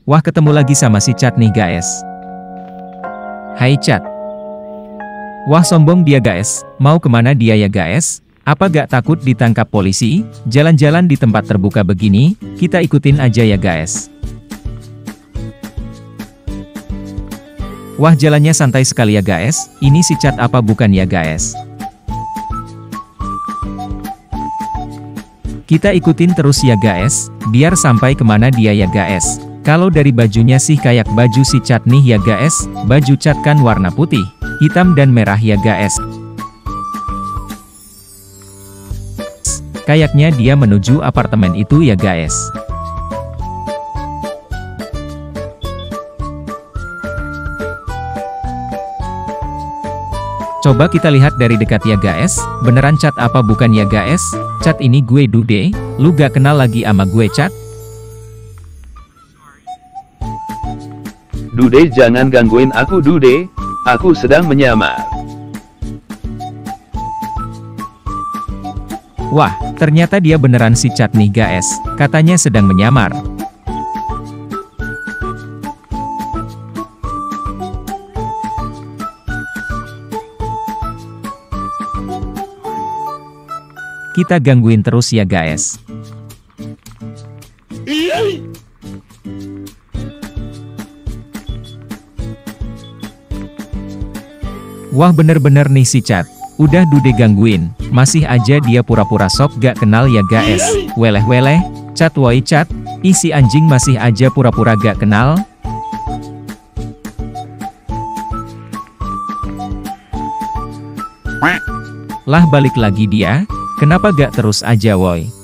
Wah, ketemu lagi sama si Cat nih guys. Hai Cat. Wah, sombong dia guys. Mau kemana dia ya guys? Apa gak takut ditangkap polisi? Jalan-jalan di tempat terbuka begini, kita ikutin aja ya guys. Wah, jalannya santai sekali ya guys. Ini si Cat apa bukan ya guys? Kita ikutin terus ya guys, biar sampai kemana dia ya guys. Kalau dari bajunya sih kayak baju si Cat nih ya guys. Baju Cat kan warna putih, hitam dan merah ya guys. Kayaknya dia menuju apartemen itu ya guys. Coba kita lihat dari dekat ya guys. Beneran Cat apa bukan ya guys? Cat ini gue Dude, lu gak kenal lagi sama gue Cat? Dude, jangan gangguin aku Dude, aku sedang menyamar. Wah, ternyata dia beneran si Cat nih guys, katanya sedang menyamar. Kita gangguin terus ya guys. Wah, bener-bener nih si Cat. Udah Dude gangguin, masih aja dia pura-pura sok gak kenal ya guys. Weleh-weleh, Cat woi Cat, isi anjing masih aja pura-pura gak kenal. Lah balik lagi dia, kenapa gak terus aja woi?